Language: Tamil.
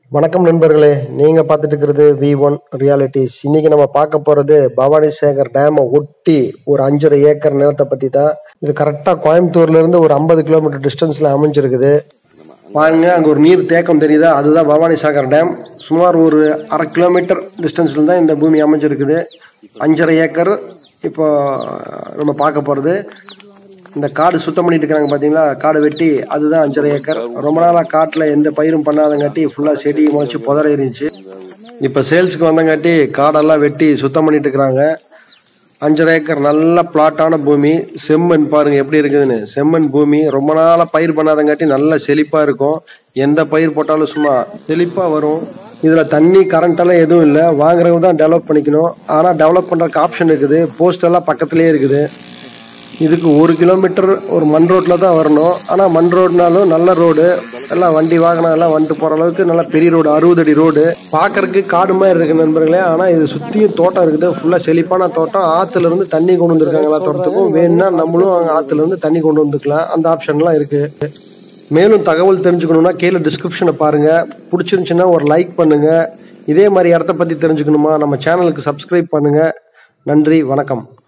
வணக்கம் நண்பர்களே, நீங்க பார்த்துட்டு இருக்கிறது V1 ரியாலிட்டிஸ். இன்னைக்கு நம்ம பார்க்க போறது பவானி சேகர் டேமை ஒட்டி ஒரு 5.5 ஏக்கர் நிலத்தை பத்தி தான். இது கரெக்டா கோயம்புத்தூர்ல இருந்து ஒரு 50 கிலோமீட்டர் டிஸ்டன்ஸ்ல அமைஞ்சிருக்குது. பாருங்க, அங்க ஒரு நீர் தேக்கம் தெரியுதா? அதுதான் பவானி சாகர் டேம். சுமார் ஒரு 1/2 கிலோமீட்டர் டிஸ்டன்ஸ்ல தான் இந்த பூமி அமைஞ்சிருக்குது. 5.5 ஏக்கர் இப்போ நம்ம பார்க்க போறது. இந்த காடு சுத்தம் பண்ணிட்டு இருக்காங்க பாத்தீங்களா, காடு வெட்டி, அதுதான் 5.5 ஏக்கர். ரொம்ப நாளா காட்டுல எந்த பயிரும் பண்ணாதங்காட்டி ஃபுல்லா செடி முளைச்சு புதற இருந்துச்சு. இப்ப சேல்ஸுக்கு வந்தங்காட்டி காடெல்லாம் வெட்டி சுத்தம் பண்ணிட்டு இருக்கிறாங்க. 5.5 ஏக்கர் நல்ல பிளாட்டான பூமி. செம்மண் பாருங்க எப்படி இருக்குதுன்னு. செம்மண் பூமி, ரொம்ப நாளா பயிர் பண்ணாதங்காட்டி நல்ல செழிப்பா இருக்கும். எந்த பயிர் போட்டாலும் சும்மா செழிப்பா வரும். இதுல தண்ணி கரண்ட் எல்லாம் எதுவும் இல்லை. வாங்குறவங்க தான் டெவலப் பண்ணிக்கணும். ஆனா டெவலப் பண்றதுக்கு ஆப்ஷன் இருக்குது. போஸ்ட் எல்லாம் பக்கத்துலயே இருக்குது. இதுக்கு 1 கிலோமீட்டர் ஒரு மண் ரோட்ல தான் வரணும். ஆனா மண் ரோடுனாலும் நல்ல ரோடு, எல்லாம் வண்டி வாகனம் எல்லாம் வந்துட்டு போற அளவுக்கு நல்ல பெரிய ரோடு, 60 அடி ரோடு. பாக்குறதுக்கு காடு மாதிரி இருக்கு நண்பர்களே. ஆனா இது சுத்தியும் தோட்டம் இருக்குது. ஃபுல்லா செழிப்பான தோட்டம். ஆத்துல இருந்து தண்ணி கொண்டு வந்திருக்காங்க எல்லா தோட்டத்துக்கும். வேணும்னா நம்மளும் ஆத்துல இருந்து தண்ணி கொண்டு வந்துக்கலாம். அந்த ஆப்ஷன்லாம் இருக்கு. மேலும் தகவல் தெரிஞ்சுக்கணும்னா கீழே டிஸ்கிரிப்ஷனை பாருங்க. பிடிச்சிருந்துச்சுன்னா ஒரு லைக் பண்ணுங்க. இதே மாதிரி இடத்த பத்தி தெரிஞ்சுக்கணுமா நம்ம சேனலுக்கு சப்ஸ்கிரைப் பண்ணுங்க. நன்றி, வணக்கம்.